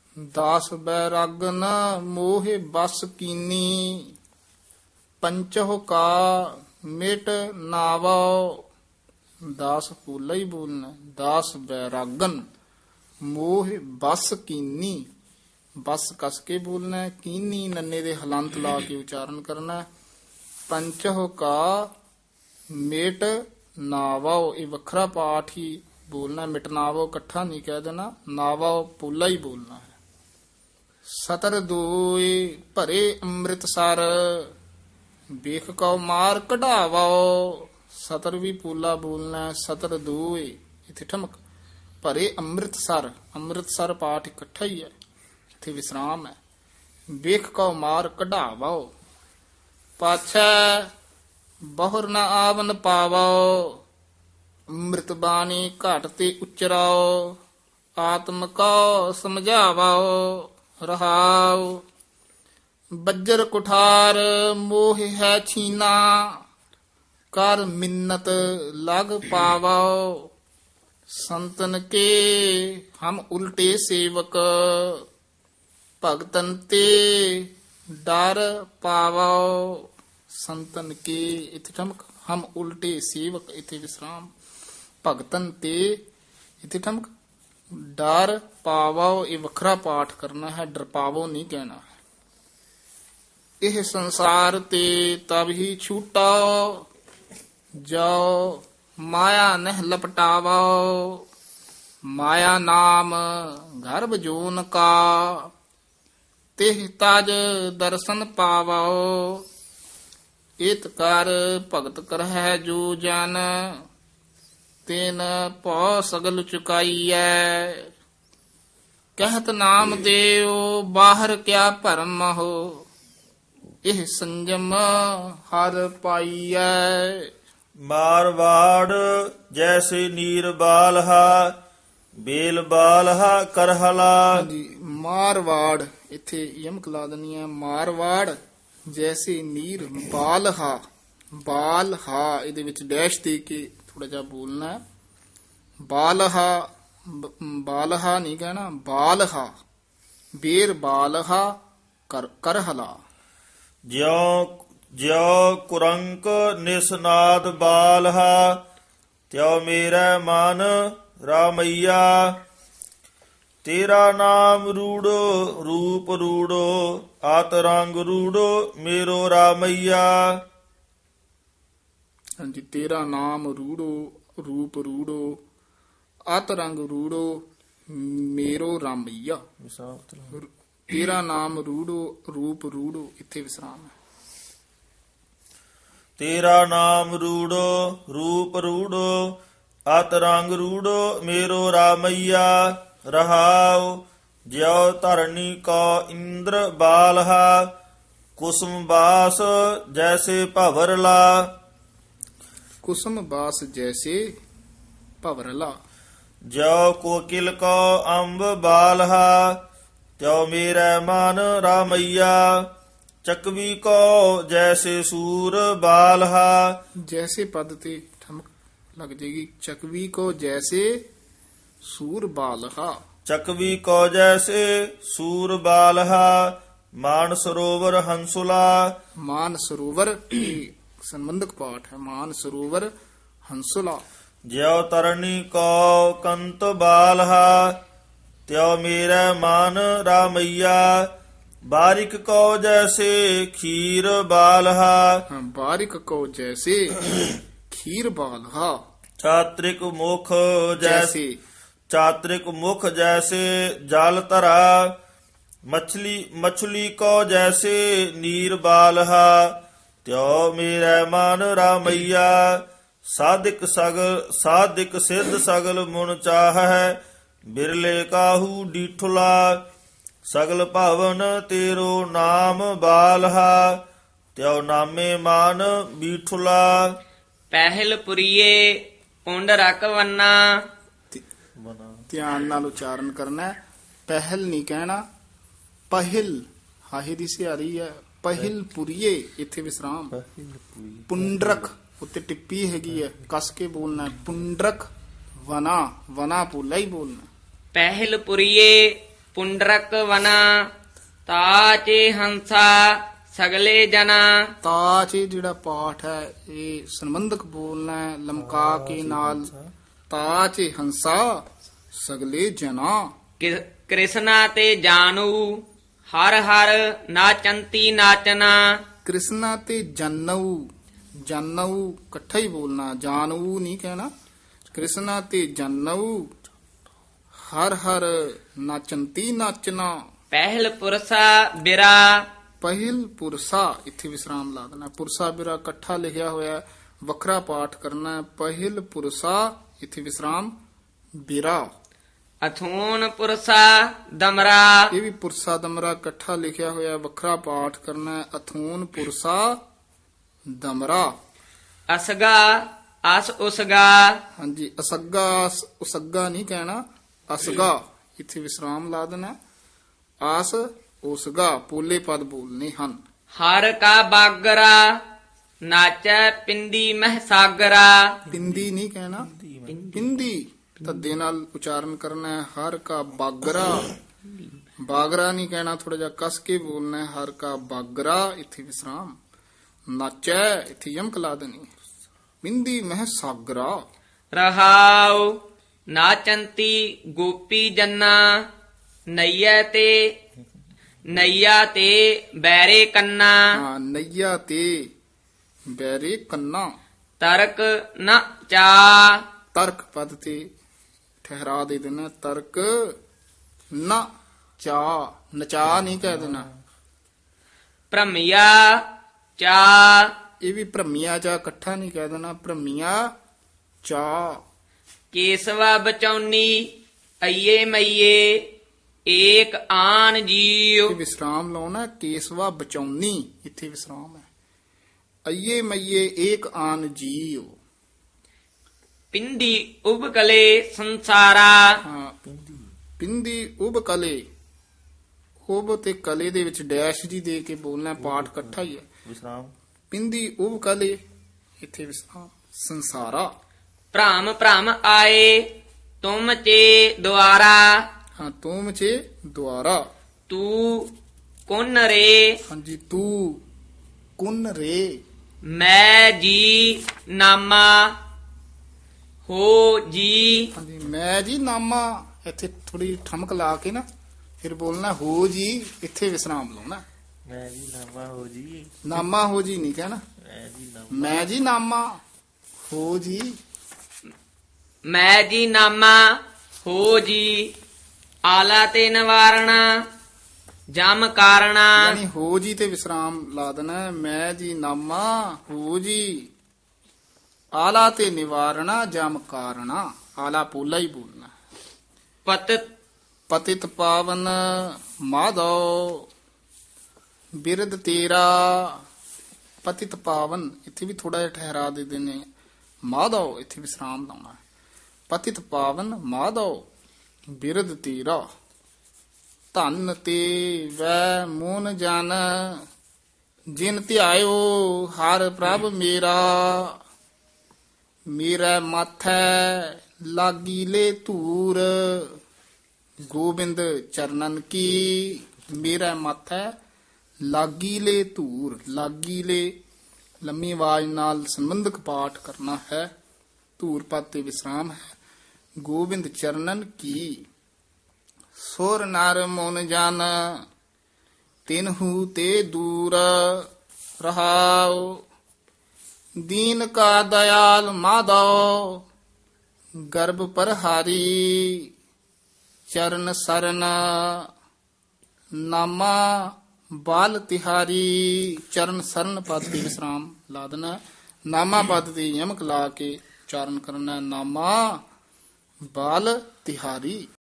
ਦਾਸ ਬੈਰਾਗਨ ਮੋਹਿ ਬਸ ਕੀਨੀ ਪੰਚਹੁ ਕਾ ਮਿਟ ਨਾਵੋ। ਦਾਸ ਪੂਲਾ ਹੀ ਬੋਲਣਾ। ਦਾਸ ਬੈਰਾਗਨ ਮੋਹਿ ਬਸ ਕੀਨੀ, ਬਸ ਕਸ ਕੇ ਬੋਲਣਾ। ਕੀਨੀ ਨੰਨੇ ਦੇ ਹਲੰਤ ਲਾ ਕੇ ਉਚਾਰਨ ਕਰਨਾ। ਪੰਚਹੁ ਕਾ ਮਿਟ ਨਾਵੋ, ਇਹ ਵੱਖਰਾ ਪਾਠ ਹੀ ਬੋਲਣਾ। ਮਿਟਨਾਵੋ ਇਕੱਠਾ ਨਹੀਂ ਕਹਿ ਦੇਣਾ। ਨਾਵੋ ਪੂਲਾ ਹੀ ਬੋਲਣਾ ਹੈ। ਸਤਰ ਦੋਇ ਭਰੇ ਅੰਮ੍ਰਿਤਸਰ ਵੇਖ ਕਉ ਮਾਰ ਕਢਾਵੋ। ਸਤਰ ਵੀ ਪੂਲਾ ਬੋਲਣਾ। ਸਤਰ ਦੋਇ ਇੱਥੇ ਠਮਕ। ਭਰੇ ਅੰਮ੍ਰਿਤਸਰ, ਅੰਮ੍ਰਿਤਸਰ ਪਾਠ ਇਕੱਠਾ ਹੀ ਹੈ, ਇੱਥੇ ਵਿਸਰਾਮ ਹੈ। ਵੇਖ ਕਉ ਮਾਰ ਕਢਾਵੋ। ਪਾਛੈ ਬਹੁਰ ਨ ਆਵਨ ਪਾਵੋ। ਅੰਮ੍ਰਿਤ ਬਾਣੀ ਘਟ ਤੇ ਉਚਰਾਓ। ਆਤਮ ਕਉ ਸਮਝਾਵੋ। ਰਹਾਉ ਬੱਜਰ ਕੁਠਾਰ ਮੋਹ ਹੈ ਛੀਨਾ। ਕਰ ਮਿੰਨਤ ਲਗ ਪਾਵੋ। ਸੰਤਨ ਕੇ ਹਮ ਉਲਟੇ ਸੇਵਕ ਭਗਤਨ ਤੇ ਡਰ ਪਾਵੋ। ਸੰਤਨ ਕੇ ਇੱਥੇ ਠਮਕ। ਹਮ ਉਲਟੇ ਸੇਵਕ ਇੱਥੇ ਵਿਸਰਾਮ। ਭਗਤਨ ਤੇ ਇੱਥੇ ਠਮਕ। ਡਰ ਪਾਵੋ ਇਹ ਵੱਖਰਾ ਪਾਠ ਕਰਨਾ ਹੈ, ਡਰ ਪਾਵੋ ਨਹੀਂ ਕਹਿਣਾ। ਇਹ ਸੰਸਾਰ ਤੇ ਤਬ ਹੀ ਛੂਟਾ ਜੋ ਮਾਇਆ ਨਹਿ ਲਪਟਾਵੋ। ਮਾਇਆ ਨਾਮ ਗਰਭ ਜੋਨ ਕਾ ਤਿਹ ਤਜ ਦਰਸ਼ਨ ਪਾਵੋ। ਇਤ ਕਰ ਭਗਤ ਕਰਹਿ ਜੋ ਜਨ ਤੈਨ ਭਉ ਸਗਲ ਚੁਕਾਈਐ। ਕਹਿਤ ਨਾਮ ਦੇਉ ਬਾਹਰ ਕਿਆ ਭਰਮ ਹੋ। ਇਹ ਸੰਜਮ ਹਰ ਪਾਈਐ। ਮਾਰਵਾੜ ਜੈਸੇ ਨੀਰ ਬਾਲਹਾ ਬੇਲ ਬਾਲਹਾ ਕਰਹਲਾ। ਹਾਂਜੀ, ਮਾਰਵਾੜ ਇੱਥੇ ਯਮਕ ਲਾ ਦੇਣੀ ਹੈ। ਮਾਰਵਾੜ ਜੈਸੇ ਨੀਰ ਬਾਲਹਾ, ਬਾਲਹਾ ਇਹਦੇ ਵਿੱਚ ਡੈਸ਼ ਦੇ ਕੇ ਥੋੜਾ ਜਿਹਾ ਬੋਲਣਾ। ਬਾਲਹਾ, ਬਾਲਹਾ ਨਹੀਂ ਕਹਿਣਾ, ਬਾਲਹਾ। ਬੇਰ ਬਾਲਹਾ ਕਰਹਲਾ। ਜਿਉ ਕੁਰੰਕ ਨਿਸਨਾਦ ਬਾਲਹਾ ਤਿਉ ਮੇਰਾ ਮਨ ਰਾਮਈਆ। ਤੇਰਾ ਨਾਮ ਰੂੜੋ ਰੂਪ ਰੂੜੋ ਆਤ ਰੰਗ ਰੂੜੋ ਮੇਰੋ ਰਾਮਈਆ। ਹਾਂਜੀ, ਤੇਰਾ ਨਾਮ ਰੂੜੋ ਰੂਪ ਰੂੜੋ ਅਤ ਰੰਗ ਰੂੜੋ ਮੇਰੋ ਰਾਮਈਆ। ਤੇਰਾ ਨਾਮ ਰੂੜੋ ਰੂਪ ਰੂੜੋ ਇੱਥੇ ਵਿਸਰਾਮ ਹੈ। ਤੇਰਾ ਨਾਮ ਰੂੜੋ ਰੂਪ ਰੂੜੋ ਅਤ ਰੰਗ ਰੂੜੋ ਮੇਰੋ ਰਾਮਈਆ। ਰਹਾਉ ਜਿਉ ਧਰਣੀ ਕੋ ਇੰਦਰ ਬਾਲਹਾ ਕੁਸਮ ਬਾਸ ਜੈਸੇ ਭਵਰਲਾ। ਕੁਸਮ ਬਾਸ ਜੈਸੇ ਭਵਰਲਾ। ਜਿਉ ਕੋਕਿਲ ਕੋ ਅੰਬ ਬਾਲਹਾ ਤਿਉ ਮੇਰਾ ਮਨ ਰਾਮਈਆ। ਚਕਵੀ ਕੋ ਜੈਸੇ ਸੂਰ ਬਾਲਹਾ। ਜੈਸੇ ਪਦ ਤੇ ਠਮਕ ਲੱਗ ਜਾਏਗੀ। ਚਕਵੀ ਕੋ ਜੈਸੇ ਸੂਰ ਬਾਲਹਾ। ਚਕਵੀ ਕੋ ਜੈਸੇ ਸੂਰ ਬਾਲਹਾ। ਮਾਨ ਸਰੋਵਰ ਹੰਸੁਲਾ। ਮਾਨ ਸਰੋਵਰ ਸੰਬੰਧਕ ਪਾਠ ਹੈ। ਮਾਨ ਸਰੋਵਰ ਹੰਸੁਲਾ। ਜਿਉ ਤਰਣੀ ਕੋ ਕੰਤ ਬਾਲਹਾ ਤਿਉ ਮੇਰਾ ਮਨ ਰਾਮਈਆ। ਬਾਰਿਕ ਕੋ ਜੈਸੇ ਖੀਰ ਬਾਲਹਾ। ਬਾਰਿਕ ਕੋ ਜੈਸੇ ਖੀਰ ਬਾਲਹਾ। ਚਾਤ੍ਰਿਕ ਮੁਖ ਜੈਸੇ, ਚਾਤ੍ਰਿਕ ਮੁਖ ਜੈਸੇ ਜਲ ਧਰਾ। ਮਛਲੀ ਕੋ ਜੈਸੇ ਨੀਰ ਬਾਲਹਾ ਤਿਉ ਮੇਰਾ ਮਨ ਰਾਮਈਆ। ਸਾਧਿਕ ਸਿੱਧ ਸਗਲ ਮੁਨ ਚਾਹੈ ਬਿਰਲੇ ਕਾਹੂ ਡੀਠੁਲਾ। ਸਗਲ ਭਵਨ ਤੇਰੋ ਨਾਮ ਬਾਲਹਾ ਤਿਉ ਨਾਮੇ ਮਾਨ ਬੀਠੁਲਾ। ਪਹਿਲ ਪੁਰੀਏ ਪੁੰਡ ਰਕ ਵੰਨਾ। ਧਿਆਨ ਨਾਲ ਉਚਾਰਨ ਕਰਨਾ ਹੈ। ਪਹਿਲ ਨਹੀਂ ਕਹਿਣਾ, ਪਹਿਲ ਹਾਹੇ ਦੀ ਸਿਹਾਰੀ ਹੈ। ਪਹਿਲ ਪੁਰੀਏ ਇੱਥੇ ਵਿਸਰਾਮ। ਪੁੰਡਰਕ ਉੱਤੇ ਟਿੱਪੀ ਹੈਗੀ ਹੈ, ਕਸ ਕੇ ਬੋਲਣਾ ਹੈ। ਪੁੰਡਰਕ ਵਨਾ, ਵਨਾ ਪੂਲਾ ਹੀ ਬੋਲਣਾ। ਪਹਿਲ ਪੁਰੀਏ ਪੁੰਡਰਕ ਵਨਾ ਤਾਚੇ ਹੰਸਾ ਸਗਲੇ ਜਨਾ। ਤਾਚ ਇਹ ਜਿਹੜਾ ਪਾਠ ਹੈ ਇਹ ਸੰਬੰਧਕ ਬੋਲਣਾ ਹੈ, ਲਮਕਾ ਕੇ ਨਾਲ। ਤਾਚ ਹੰਸਾ ਸਗਲੇ ਜਨਾ। ਕ੍ਰਿਸ਼ਨਾ ਤੇ ਜਾਨੂ ਹਰ ਹਰ ਨਾਚੰਤੀ ਨਾਚਨਾ। ਕ੍ਰਿਸ਼ਨਾ ਤੇ ਜਾਨਊ, ਜਾਨਊ ਇਕੱਠਾ ਹੀ ਬੋਲਣਾ, ਜਾਨਊ ਨਹੀਂ ਕਹਿਣਾ। ਕ੍ਰਿਸ਼ਨਾ ਤੇ ਜਾਨਊ ਹਰ ਹਰ ਨਾਚੰਤੀ ਨਾਚਨਾ। ਪਹਿਲ ਪੁਰਸਾ ਬਿਰਾ ਪਹਿਲ ਪੁਰਸਾ ਇੱਥੇ ਵਿਸਰਾਮ ਲਾ ਦੇਣਾ। ਪੁਰਸਾ ਬਿਰਾ ਇਕੱਠਾ ਲਿਖਿਆ ਹੋਇਆ ਹੈ, ਵੱਖਰਾ ਪਾਠ ਕਰਨਾ ਹੈ। ਪਹਿਲ ਪੁਰਸਾ ਇੱਥੇ ਵਿਸਰਾਮ ਬਿਰਾ। ਅਥੂਨ ਪੁਰਸਾ ਦਮਰਾ ਇਹ ਵੀ ਪੁਰਸਾ ਦਮਰਾ ਇਕੱਠਾ ਲਿਖਿਆ ਹੋਇਆ, ਵੱਖਰਾ ਪਾਠ ਕਰਨਾ ਹੈ। ਅਥੂਨ ਪੁਰਸਾ ਦਮਰਾ। ਅਸਗਾ ਅਸ ਉਸਗਾ ਹਾਂਜੀ, ਅਸੱਗਾ ਉਸੱਗਾ ਨਹੀਂ ਕਹਿਣਾ, ਅਸਗਾ ਇੱਥੇ ਵਿਸਰਾਮ ਲਾ ਦੇਣਾ। ਆਸ ਉਸਗਾ ਪੋਲੇ ਪਦ ਬੋਲਨੇ ਹਨ। ਹਰ ਕਾ ਬਾਗਰਾ ਨਾਚੈ ਪਿੰਦੀ ਮਹਿ ਸਾਗਰਾ। ਪਿੰਦੀ ਨਹੀਂ ਕਹਿਣਾ, ਪਿੰਦੀ ਧੱਦੇ ਨਾਲ ਉਚਾਰਨ ਕਰਨਾ ਹੈ। ਹਰ ਕਾ ਬਾਗਰਾ, ਬਾਗਰਾ ਨਹੀਂ ਕਹਿਣਾ, ਥੋੜਾ ਜਿਹਾ ਕਸ ਕੇ ਬੋਲਣਾ ਹੈ। ਹਰ ਕਾ ਬਾਗਰਾ ਇੱਥੇ ਵਿਸਰਾਮ। ਨਾਚੈ ਇੱਥੇ ਯਮਕ ਲਾ ਦੇਣੀ। ਪਿੰਦੀ ਮਹਿ ਸਾਗਰਾ। ਰਹਾਉ ਨਾਚੰਤੀ ਗੋਪੀ ਜੰਨਾ ਨਈਆ ਤੇ ਬੈਰੇ ਕੰਨਾ। ਹਾਂ, ਨਈਆ ਤੇ ਬੈਰੇ ਕੰਨਾ। ਤਰਕ ਨ ਚਾ ਤਰਕ ਪਦ ਤੇ ਠਹਿਰਾ ਦੇ ਦੇਣਾ। ਤਰਕ ਨਾ ਚਾ, ਨਚਾ ਨਹੀਂ ਕਹਿ ਦੇਣਾ। ਭ੍ਰਮਿਆ ਚਾ ਇਹ ਵੀ ਭ੍ਰਮੀਆਂ ਚਾ ਇਕੱਠਾ ਨਹੀਂ ਕਹਿ ਦੇਣਾ। ਭ੍ਰਮੀਆਂ ਚਾ। ਕੇਸਵਾ ਬਚੌਨੀ ਅਈਏ ਮਈਏ ਏਕ ਆਨ ਇਹ ਜੀਉ। ਵਿਸਰਾਮ ਲਾਉਣਾ। ਕੇਸਵਾ ਬਚਾਉਣੀ ਇੱਥੇ ਵਿਸਰਾਮ ਹੈ। ਅਈਏ ਮਈਏ ਏਕ ਆਨ ਜੀਉ। ਪਿੰਦੀ ਉਬਕਲੇ ਸੰਸਾਰਾ। ਹਾਂ, ਪਿੰਦੀ ਉਬ ਕਲੇ। ਉਬ ਤੇ ਕਲੇ ਦੇ ਵਿੱਚ ਡੈਸ਼ ਜੀ ਦੇ ਕੇ ਬੋਲਣਾ, ਪਾਠ ਇਕੱਠਾ ਹੀ ਹੈ। ਵਿਸਰਾਮ। ਪਿੰਦੀ ਉਬ ਕਲੇ ਇੱਥੇ ਵਿਸਰਾਮ। ਸੰਸਾਰਾ। ਭ੍ਰਮ ਭ੍ਰਮ ਆਏ ਤੁਮ ਚੇ ਦੁਆਰਾ। ਹਾਂ, ਤੂੰ ਚੇ ਦੁਆਰਾ। ਤੂੰ ਕੁਨ ਰੇ ਹਾਂਜੀ, ਤੂੰ ਕੁਨ ਰੇ। ਮੈਂ ਜੀ ਨਾਮਾ ਹੋ ਜੀ। ਹਾਂਜੀ, ਮੈਂ ਜੀ ਨਾਮਾ ਇੱਥੇ ਥੋੜੀ ਠਮਕ ਲਾ ਕੇ ਨਾ ਫਿਰ ਬੋਲਣਾ ਹੋ ਜੀ, ਇੱਥੇ ਵਿਸਰਾਮ ਲਾਉਣਾ। ਮੈਂ ਜੀ ਨਾਮਾ ਹੋ ਜੀ। ਨਾਮਾ ਹੋ ਜੀ ਨਹੀਂ ਕਹਿਣਾ। ਮੈਂ ਜੀ ਨਾਮਾ ਹੋ ਜੀ। ਮੈਂ ਜੀ ਨਾਮਾ ਹੋ ਜੀ। ਆਲਾ ਤੇ ਨਿਵਾਰਣਾ ਜਮ ਕਾਰਣਾ। ਯਾਨੀ ਹੋ ਜੀ ਤੇ ਵਿਸਰਾਮ ਲਾ ਦੇਣਾ। ਮੈਂ ਜੀ ਨਾਮਾ ਹੋ ਜੀ। ਆਲਾ ਤੇ ਨਿਵਾਰਣਾ ਜਮ ਕਾਰਣਾ। ਆਲਾ ਪੋਲਾ ਹੀ ਬੋਲਣਾ। ਪਤ ਪਤਿਤ ਪਾਵਨ ਮਾਧੋ ਬਿਰਦ ਤੇਰਾ। ਪਤਿਤ ਪਾਵਨ ਇੱਥੇ ਵੀ ਥੋੜਾ ਜਿਹਾ ਠਹਿਰਾ ਦੇ ਦੇਣੇ। ਮਾਧੋ ਇੱਥੇ ਵਿਸਰਾਮ ਲਾਉਣਾ। ਪਤਿਤ ਪਾਵਨ ਮਾਧੋ ਬਿਰਦ ਤੇਰਾ। ਧਨ ਤੇ ਵੈ ਮੋਨ ਜਨ ਜਿਨ ਧਿਆਇਓ ਹਰ ਪ੍ਰਭ ਮੇਰਾ। ਮੇਰਾ ਮਾਥੈ ਲਾਗੀ ਲੈ ਧੂਰ ਗੋਬਿੰਦ ਚਰਨਨ ਕੀ। ਮੇਰਾ ਮਾਥੈ ਲਾਗੀ ਲੈ ਧੂਰ। ਲਾਗੀ ਲੈ ਲੰਮੀ ਆਵਾਜ਼ ਨਾਲ ਸੰਬੰਧਕ ਪਾਠ ਕਰਨਾ ਹੈ। ਧੂਰ ਪਦ ਤੇ ਵਿਸਰਾਮ ਹੈ। ਗੋਬਿੰਦ ਚਰਨਨ ਕੀ। ਸੁਰ ਨਰ ਮਨ ਜਨ ਤਿਨਹੂ ਤੇ ਦੂਰ ਰਹਾਉ। ਦੀਨ ਕਾ ਦਇਆਲ ਮਾਧੋ ਗਰਭ ਪਰਹਾਰੀ। ਚਰਨ ਸਰਨ ਨਾਮਾ ਬਾਲ ਤਿਹਾਰੀ। ਚਰਨ ਸਰਨ ਪਦ ਤੇ ਵਿਸਰਾਮ ਲਾ ਦੇਣਾ। ਨਾਮਾ ਪਦ ਤੇ ਯਮਕ ਲਾ ਕੇ ਉਚਾਰਨ ਕਰਨਾ। ਨਾਮਾ ਬਾਲ ਤਿਹਾਰੀ।